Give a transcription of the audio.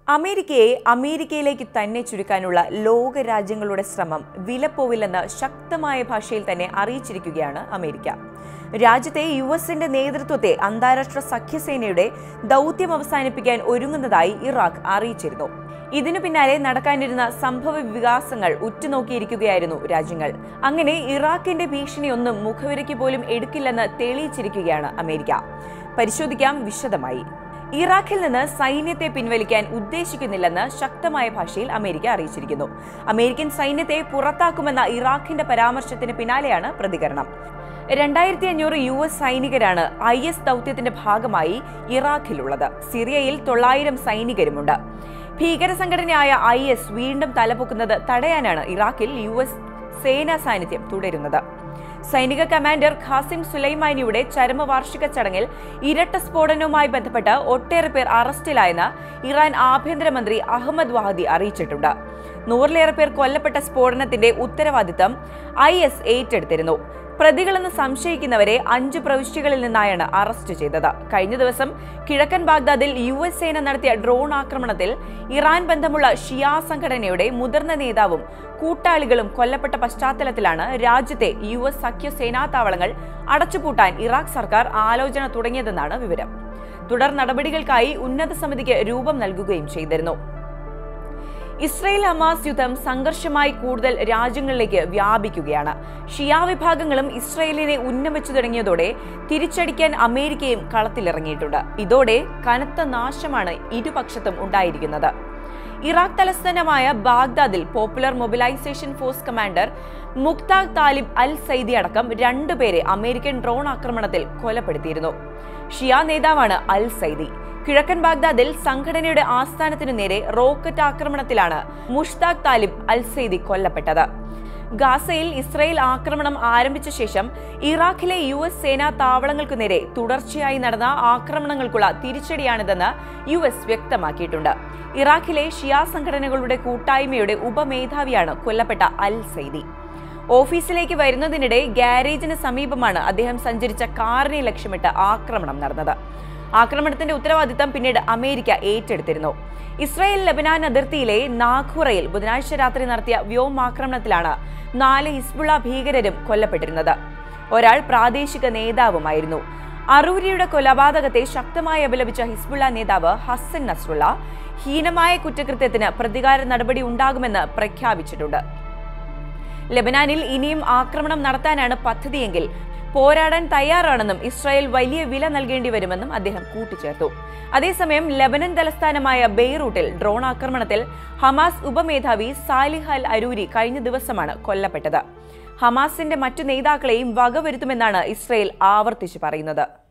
അമേരിക്കയെ അമേരിക്കയിലേക്ക് തന്നെ ചുരുക്കാനുള്ള ലോകരാജ്യങ്ങളുടെ ശ്രമം വിലപ്പോവില്ലെന്ന് ശക്തമായ ഭാഷയിൽ തന്നെ അറിയിച്ചിരിക്കുകയാണ് അമേരിക്ക. രാജ്യത്തെ യുഎസിന്റെ നേതൃത്വത്തെ അന്താരാഷ്ട്ര സഖ്യസേനയുടെ ദൗത്യം അവസാനിപ്പിക്കാൻ ഒരുങ്ങുന്നതായി ഇറാഖ് അറിയിച്ചിരുന്നു. ഇതിനു പിന്നാലെ നടക്കാനിരുന്ന സംഭവ വികാസങ്ങൾ ഉറ്റുനോക്കിയിരിക്കുകയായിരുന്നു രാജ്യങ്ങൾ. അങ്ങനെ ഇറാഖിന്റെ ഭീഷണിയൊന്നും മുഖവിരയ്ക്ക് പോലും എടുക്കില്ലെന്ന് തെളിയിച്ചിരിക്കുകയാണ് അമേരിക്ക. പരിശോധിക്കാം വിശദമായി. ഇറാഖിൽ നിന്ന് സൈന്യത്തെ പിൻവലിക്കാൻ ഉദ്ദേശിക്കുന്നില്ലെന്ന് ശക്തമായ ഭാഷയിൽ അമേരിക്ക അറിയിച്ചിരിക്കുന്നു. അമേരിക്കൻ സൈന്യത്തെ പുറത്താക്കുമെന്ന ഇറാഖിന്റെ പരാമർശത്തിന് പിന്നാലെയാണ് പ്രതികരണം. 2500 US സൈനികരാണ് IS ദൗത്യത്തിന്റെ ഭാഗമായി ഇറാഖിലുള്ളത്. സിറിയയിൽ 900 സൈനികരുമുണ്ട്. ഭീകര സംഘടനയായ IS വീണ്ടും തലപൊക്കുന്നത് തടയാനാണ് ഇറാഖിൽ US സേനാ സാന്നിധ്യം തുടരുന്നത്. സൈനിക കമാൻഡർ ഖാസിം സുലൈമാനിയുടെ ചരമവാർഷിക ചടങ്ങിൽ ഇരട്ട സ്ഫോടനവുമായി ബന്ധപ്പെട്ട് ഒട്ടേറെ പേർ അറസ്റ്റിലായെന്ന് ഇറാൻ ആഭ്യന്തരമന്ത്രി അഹമ്മദ് വഹാദി അറിയിച്ചിട്ടുണ്ട്. 100-ലേറെ പേർ കൊല്ലപ്പെട്ട സ്ഫോടനത്തിന്റെ ഉത്തരവാദിത്തം IS ഏറ്റെടുത്തിരുന്നു. പ്രതികളെന്ന് സംശയിക്കുന്നവരെ 5 പ്രവിശ്യകളിൽ നിന്നായാണ് അറസ്റ്റ് ചെയ്തത്. കഴിഞ്ഞ ദിവസം കിഴക്കൻ ബാഗ്ദാദിൽ US സേന നടത്തിയ ഡ്രോൺ ആക്രമണത്തിൽ ഇറാൻ ബന്ധമുള്ള ഷിയ സംഘടനയുടെ മുതിർന്ന നേതാവും കൂട്ടാളികളും കൊല്ലപ്പെട്ട പശ്ചാത്തലത്തിലാണ് രാജ്യത്തെ US സഖ്യ സേനാ താവളങ്ങൾ അടച്ചുപൂട്ടാൻ ഇറാഖ് സർക്കാർ ആലോചന തുടങ്ങിയതെന്നാണ് വിവരം. തുടർ നടപടികൾക്കായി ഉന്നത സമിതിക്ക് രൂപം നൽകുകയും ചെയ്തിരുന്നു. ഇസ്രയേൽ ഹമാസ് യുദ്ധം സംഘർഷമായി കൂടുതൽ രാജ്യങ്ങളിലേക്ക് വ്യാപിക്കുകയാണ്. ഷിയ വിഭാഗങ്ങളും ഇസ്രയേലിനെ ഉന്നമിച്ചു തുടങ്ങിയതോടെ തിരിച്ചടിക്കാൻ അമേരിക്കയും കളത്തിലിറങ്ങിയിട്ടുണ്ട്. ഇതോടെ കനത്ത നാശമാണ് ഇരുപക്ഷത്തും ഉണ്ടായിരിക്കുന്നത്. ഇറാഖ് തലസ്ഥാനമായ ബാഗ്ദാദിൽ popular mobilization force commander Mukhtar Talib al Saidi അടക്കം 2 പേരെ അമേരിക്കൻ ഡ്രോൺ ആക്രമണത്തിൽ കൊലപ്പെടുത്തിയിരുന്നു. ഷിയ നേതാവാണ് അൽ സൈദി. കിഴക്കൻ ബാഗ്ദാദിൽ സംഘടനയുടെ ആസ്ഥാനത്തിനു നേരെ റോക്കറ്റ് ആക്രമണത്തിലാണ് മുഷ്താഖ് താലിബ് അൽ സൈദി കൊല്ലപ്പെട്ടത്. ഗാസയിൽ ഇസ്രയേൽ ആക്രമണം ആരംഭിച്ച ശേഷം ഇറാഖിലെ US സേനാ താവളങ്ങൾക്കു നേരെ തുടർച്ചയായി നടന്ന ആക്രമണങ്ങൾക്കുള്ള തിരിച്ചടിയാണിതെന്ന് US വ്യക്തമാക്കിയിട്ടുണ്ട്. ഇറാഖിലെ ഷിയ സംഘടനകളുടെ കൂട്ടായ്മയുടെ ഉപമേധാവിയാണ് കൊല്ലപ്പെട്ട അൽ സൈദി. ഓഫീസിലേക്ക് വരുന്നതിനിടെ ഗാരേജിന് സമീപമാണ് അദ്ദേഹം സഞ്ചരിച്ച കാറിനെ ലക്ഷ്യമിട്ട് ആക്രമണം നടന്നത്. ആക്രമണത്തിന്റെ ഉത്തരവാദിത്തം പിന്നീട് അമേരിക്ക ഏറ്റെടുത്തിരുന്നു. ഇസ്രായേൽ ലബനാൻ അതിർത്തിയിലെ നാഖുറയിൽ ബുധനാഴ്ച രാത്രി നടത്തിയ വ്യോമാക്രമണത്തിലാണ് 4 ഹിസ്ബുള്ള ഭീകരരും കൊല്ലപ്പെട്ടിരുന്നത്. ഒരാൾ പ്രാദേശിക നേതാവുമായിരുന്നു. അറൂരിയുടെ കൊലപാതകത്തെ ശക്തമായി അപലപിച്ച ഹിസ്ബുള്ള നേതാവ് ഹസൻ നസ്രുള്ള ഹീനമായ കുറ്റകൃത്യത്തിന് പ്രതികാര നടപടി ഉണ്ടാകുമെന്ന് പ്രഖ്യാപിച്ചിട്ടുണ്ട്. ലബനാനിൽ ഇനിയും ആക്രമണം നടത്താനാണ് പദ്ധതിയെങ്കിൽ പോരാടാൻ തയ്യാറാണെന്നും ഇസ്രായേൽ വലിയ വില നൽകേണ്ടി വരുമെന്നും അദ്ദേഹം കൂട്ടിച്ചേർത്തു. അതേസമയം ലബനൻ തലസ്ഥാനമായ ബെയ്റൂട്ടിൽ ഡ്രോൺ ആക്രമണത്തിൽ ഹമാസ് ഉപമേധാവി സാലിഹ് അൽ അരൂരി കഴിഞ്ഞ ദിവസമാണ് കൊല്ലപ്പെട്ടത്. ഹമാസിന്റെ മറ്റു നേതാക്കളെയും വകവരുത്തുമെന്നാണ് ഇസ്രായേൽ ആവർത്തിച്ചു പറയുന്നത്.